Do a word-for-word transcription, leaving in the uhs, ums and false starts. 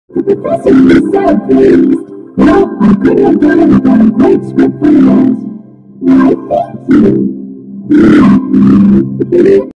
The professor was so pleased. Well, I couldn't have done it without a great script for Inez. Why, thank you.